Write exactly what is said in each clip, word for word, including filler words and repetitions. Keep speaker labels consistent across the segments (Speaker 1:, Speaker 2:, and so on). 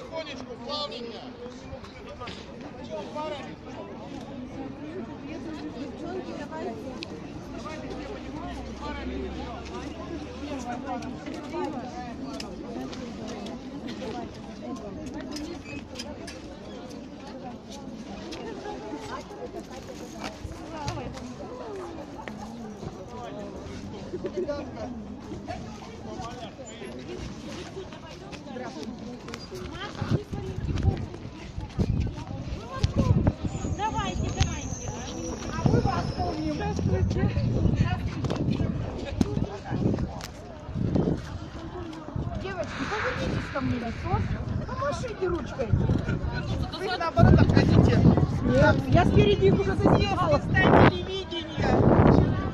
Speaker 1: потихонечку, плавненько.
Speaker 2: Девчонки, давайте. Давайте все потихонечку, парами.
Speaker 3: Давайте, давайте. А мы вас помним. Здравствуйте.
Speaker 2: Девочки, повернитесь ко мне лицо. Помашите ручкой.
Speaker 4: Вы наоборот обходите.
Speaker 2: Нет, я спереди их уже заехала.
Speaker 4: Ставь телевидение.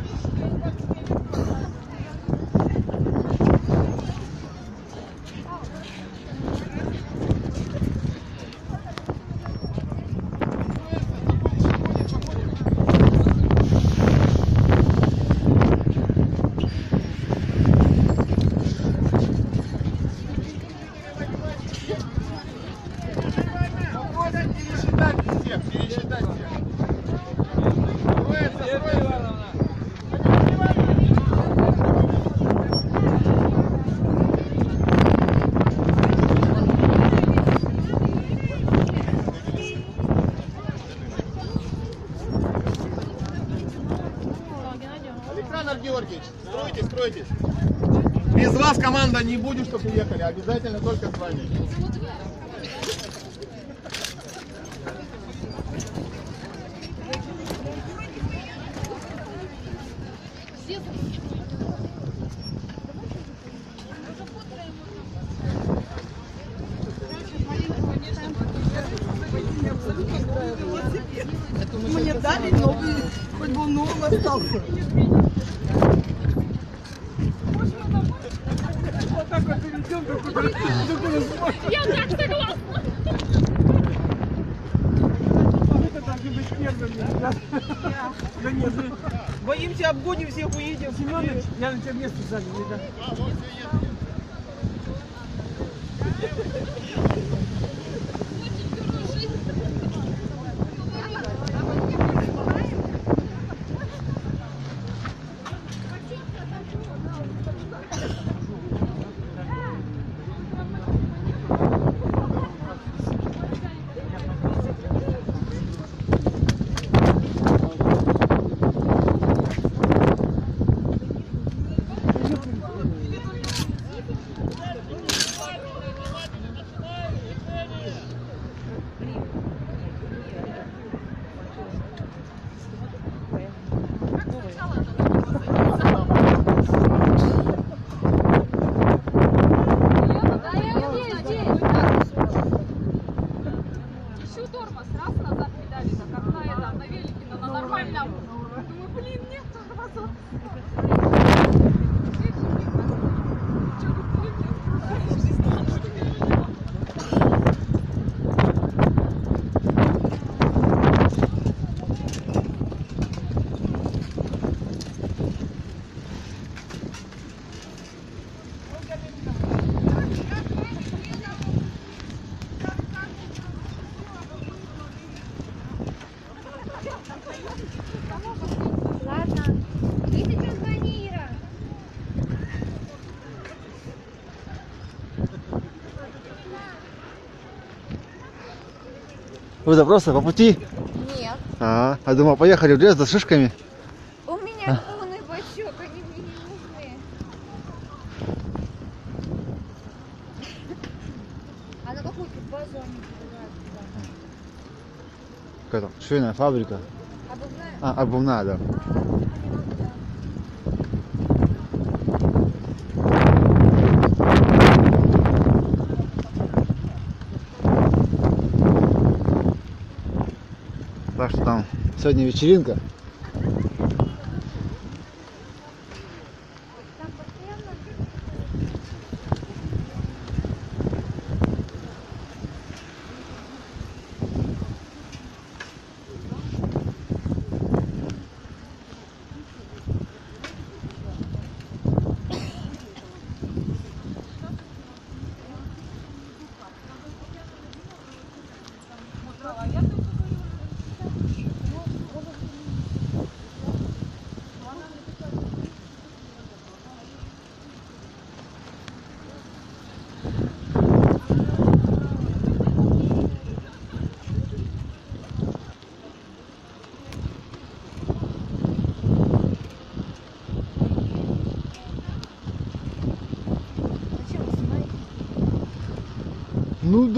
Speaker 1: Александр Георгиевич, стройтесь, стройтесь. Без вас команда не будет, чтобы уехали. Обязательно только с вами.
Speaker 4: Мне дали новый, хоть бы он новым остался. Вот так вот перейдем,
Speaker 3: Я так согласна.
Speaker 4: это так и быть первыми. Да нет, боимся, обгоним всех, уедем. Семенович, я на тебя место сзади, да.
Speaker 3: Ладно. Ты сейчас звони, Ира.
Speaker 5: Вы да просто по пути?
Speaker 3: Нет.
Speaker 5: А, я думал, поехали в лес за шишками.
Speaker 3: У меня полный бачок, они мне не нужны. А на какую базу они продавают?
Speaker 5: Какая там швейная фабрика.
Speaker 3: Обувная?
Speaker 5: А, обувная, да. Так что там сегодня вечеринка.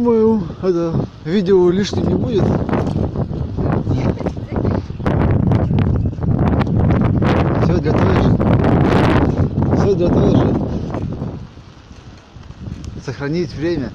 Speaker 5: думаю, это видео лишним не будет. Все для того же. Все для того же. Сохранить время.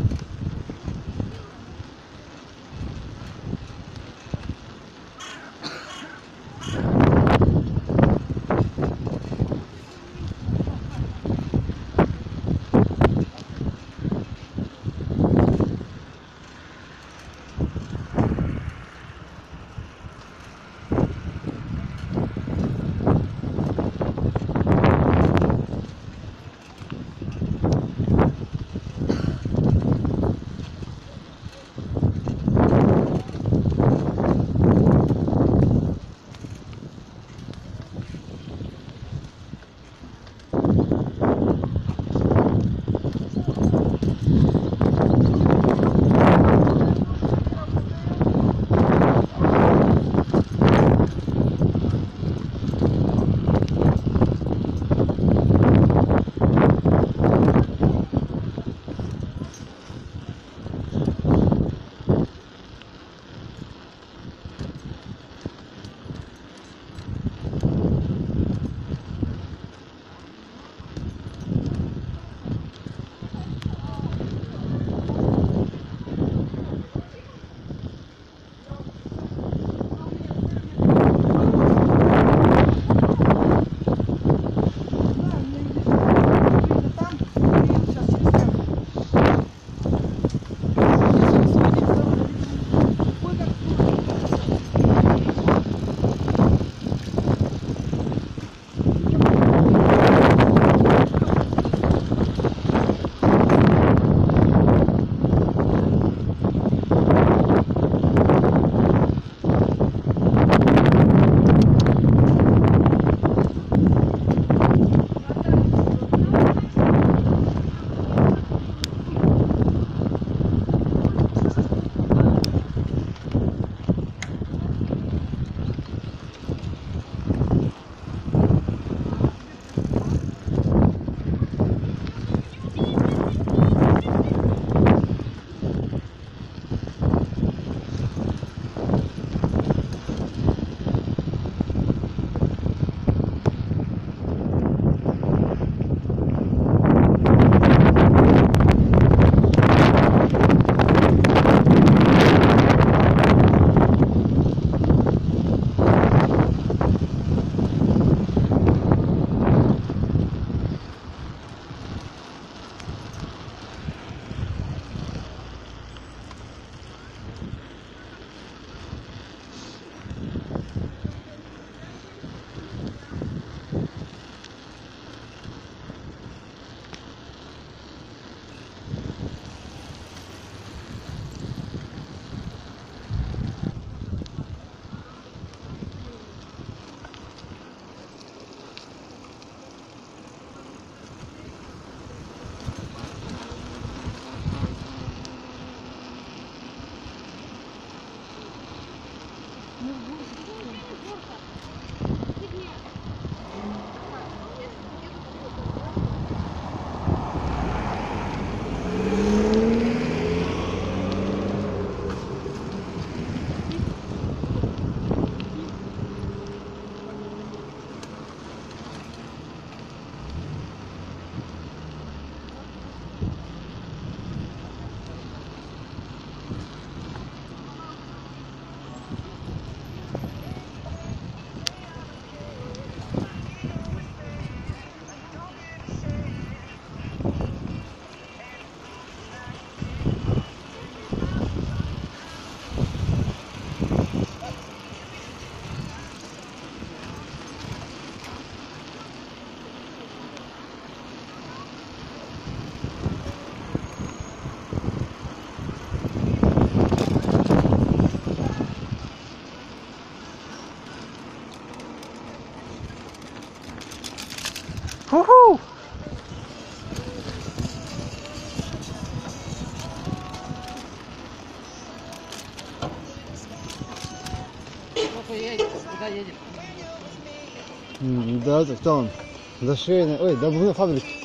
Speaker 5: Ху-ху!
Speaker 4: Куда едет?
Speaker 5: Да, кто он? За шейной. Ой, да, фабрика.